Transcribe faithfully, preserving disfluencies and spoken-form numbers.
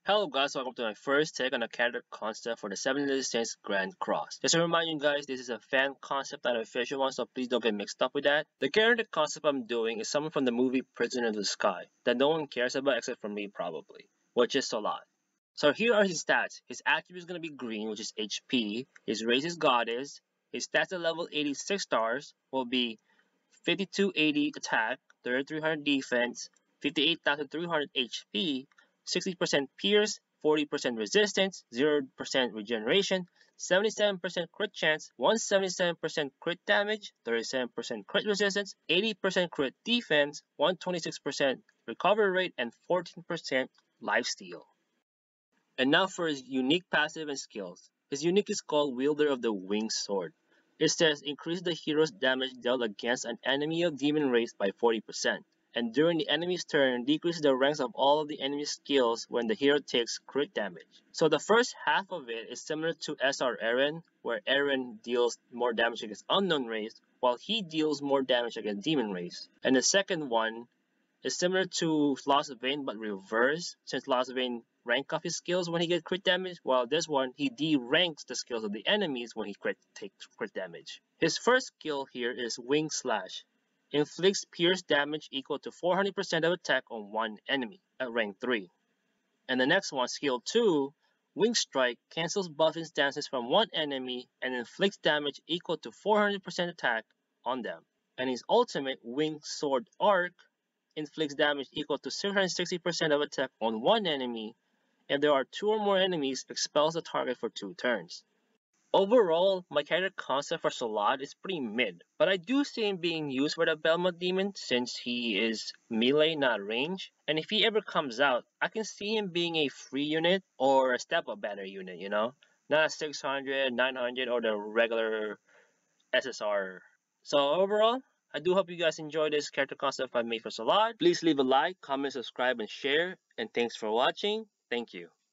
Hello guys, welcome to my first take on the character concept for the seven Deadly Sins Grand Cross. Just to remind you guys, this is a fan concept, not an official one, so please don't get mixed up with that. The character concept I'm doing is someone from the movie Prisoner of the Sky that no one cares about except for me probably, which is Solaad. So here are his stats. His attribute is going to be green, which is H P. His race is Goddess. His stats at level eighty-six stars will be fifty-two eighty attack, thirty-three hundred defense, fifty-eight thousand three hundred H P, sixty percent pierce, forty percent resistance, zero percent regeneration, seventy-seven percent crit chance, one hundred seventy-seven percent crit damage, thirty-seven percent crit resistance, eighty percent crit defense, one hundred twenty-six percent recovery rate, and fourteen percent lifesteal. And now for his unique passive and skills. His unique is called Wielder of the Winged Sword. It says increase the hero's damage dealt against an enemy of demon race by forty percent. And during the enemy's turn, decrease the ranks of all of the enemy's skills when the hero takes crit damage. So the first half of it is similar to S R Eren, where Eren deals more damage against unknown race, while he deals more damage against demon race. And the second one is similar to Lost Vein but reverse, since Lost Vein rank up his skills when he gets crit damage, while this one he de-ranks the skills of the enemies when he crit takes crit damage. His first skill here is Wing Slash. Inflicts pierce damage equal to four hundred percent of attack on one enemy at rank three. And the next one, skill two, Wing Strike, cancels buff instances from one enemy and inflicts damage equal to four hundred percent attack on them. And his ultimate, Wing Sword Arc, inflicts damage equal to six hundred sixty percent of attack on one enemy. If there are two or more enemies, expels the target for two turns. Overall, my character concept for Solaad is pretty mid, but I do see him being used for the Belmont Demon since he is melee, not range. And if he ever comes out, I can see him being a free unit or a step-up banner unit, you know? Not a six hundred, nine hundred, or the regular S S R. So overall, I do hope you guys enjoyed this character concept I made for Solaad. Please leave a like, comment, subscribe, and share. And thanks for watching. Thank you.